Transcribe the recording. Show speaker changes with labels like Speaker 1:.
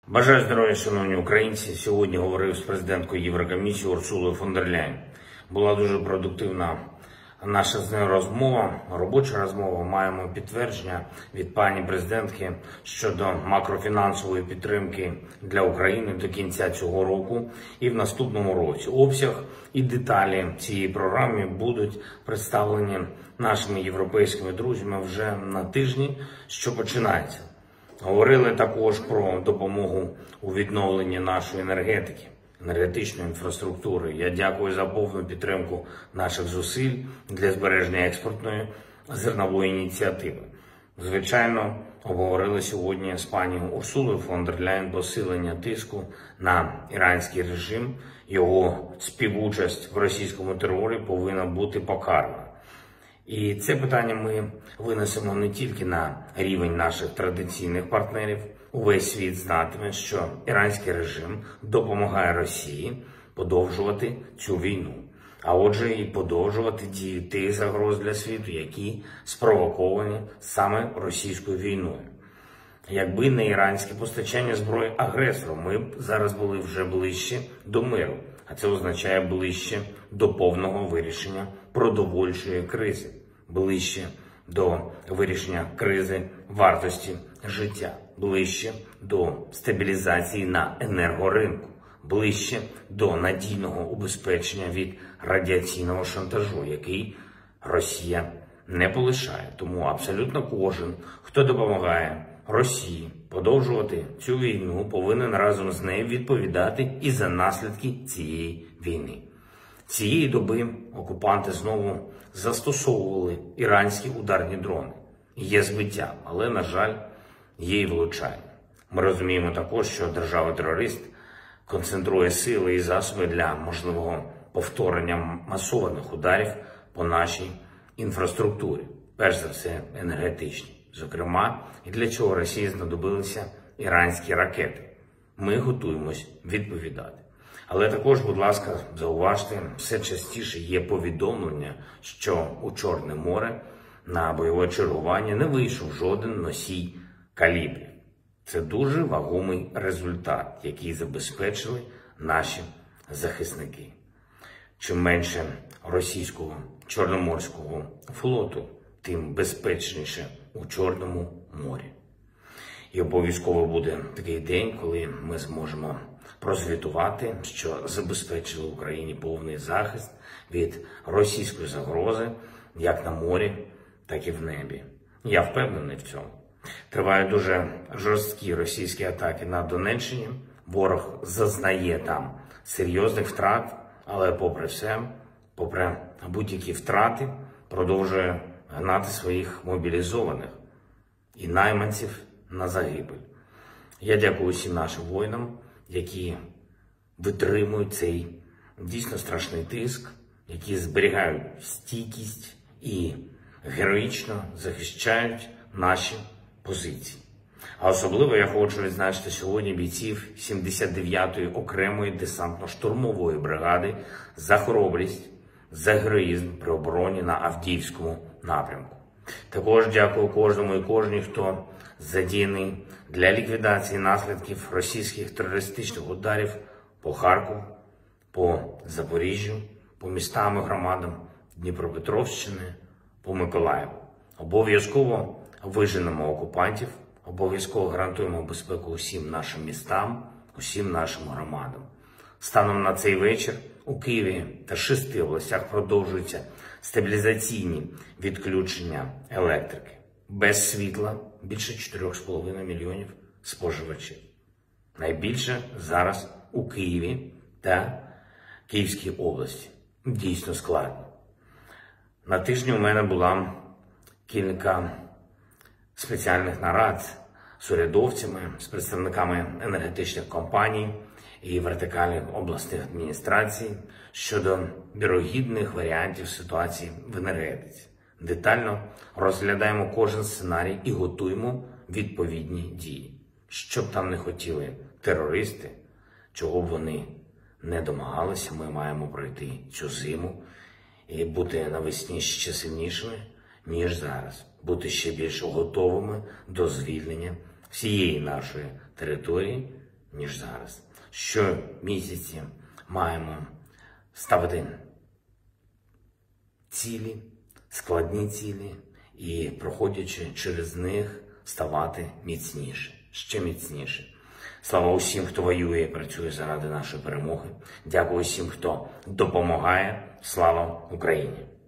Speaker 1: Бажаю здоров'я, шановні українці. Сьогодні говорив з президенткою Єврокомісії Урсулою фон дер Ляєн. Була дуже продуктивна наша з нею розмова, робоча розмова. Маємо підтвердження від пані президентки щодо макрофінансової підтримки для України до кінця цього року і в наступному році. Обсяг і деталі цієї програми будуть представлені нашими європейськими друзями вже на тижні, що починається. Говорили також про допомогу у відновленні нашої енергетики, енергетичної інфраструктури. Я дякую за повну підтримку наших зусиль для збереження експортної зернової ініціативи. Звичайно, обговорили сьогодні з пані Урсулою фон дер Ляєн посилення тиску на іранський режим. Його співучасть в російському терорі повинна бути покарана. І це питання ми винесемо не тільки на рівень наших традиційних партнерів. Увесь світ знатиме, що іранський режим допомагає Росії подовжувати цю війну. А отже, і подовжувати дію тих загроз для світу, які спровоковані саме російською війною. Якби не іранське постачання зброї агресору, ми б зараз були вже ближче до миру. А це означає ближче до повного вирішення продовольчої кризи, ближче до вирішення кризи вартості життя, ближче до стабілізації на енергоринку, ближче до надійного убезпечення від радіаційного шантажу, який Росія не полишає. Тому абсолютно кожен, хто допомагає Росії подовжувати цю війну, повинен разом з нею відповідати і за наслідки цієї війни. Цієї доби окупанти знову застосовували іранські ударні дрони. Є збиття, але, на жаль, є і влучання. Ми розуміємо також, що держава-терорист концентрує сили і засоби для можливого повторення масованих ударів по нашій інфраструктурі, перш за все енергетичній. Зокрема, і для чого Росії знадобилися іранські ракети. Ми готуємось відповідати. Але також, будь ласка, зауважте, все частіше є повідомлення, що у Чорне море на бойове чергування не вийшов жоден носій калібрів. Це дуже вагомий результат, який забезпечили наші захисники. Чим менше російського Чорноморського флоту, тим безпечніше у Чорному морі. І обов'язково буде такий день, коли ми зможемо прозвітувати, що забезпечили Україні повний захист від російської загрози, як на морі, так і в небі. Я впевнений в цьому. Тривають дуже жорсткі російські атаки на Донеччині. Ворог зазнає там серйозних втрат, але попри все, попри будь-які втрати, продовжує гнати своїх мобілізованих і найманців на загибель. Я дякую всім нашим воїнам, які витримують цей дійсно страшний тиск, які зберігають стійкість і героїчно захищають наші позиції. А особливо я хочу відзначити сьогодні бійців 79-ї окремої десантно-штурмової бригади за хоробрість, за героїзм при обороні на Авдіївському напрямку. Також дякую кожному і кожній, хто задіяний для ліквідації наслідків російських терористичних ударів по Харкову, по Запоріжжю, по містам і громадам Дніпропетровщини, по Миколаєву. Обов'язково виженемо окупантів, обов'язково гарантуємо безпеку усім нашим містам, усім нашим громадам. Станом на цей вечір у Києві та 6 областях продовжуються стабілізаційні відключення електрики. Без світла більше 4,5 мільйонів споживачів. Найбільше зараз у Києві та Київській області. Дійсно складно. На тижні у мене була кілька спеціальних нарад з урядовцями, з представниками енергетичних компаній і вертикальних обласних адміністрацій щодо вірогідних варіантів ситуації в енергетиці. Детально розглядаємо кожен сценарій і готуємо відповідні дії. Що б там не хотіли терористи, чого б вони не домагалися, ми маємо пройти цю зиму і бути навесні ще сильнішими, ніж зараз. Бути ще більш готовими до звільнення всієї нашої території ніж зараз. Щомісяці маємо ставити цілі, складні цілі і, проходячи через них, ставати міцніше, ще міцніше. Слава усім, хто воює і працює заради нашої перемоги. Дякую всім, хто допомагає. Слава Україні!